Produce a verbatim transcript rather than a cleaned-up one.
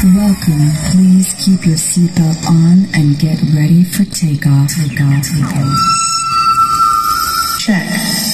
Welcome. Please keep your seatbelt on and get ready for takeoff. Takeoff. Takeoff. Check.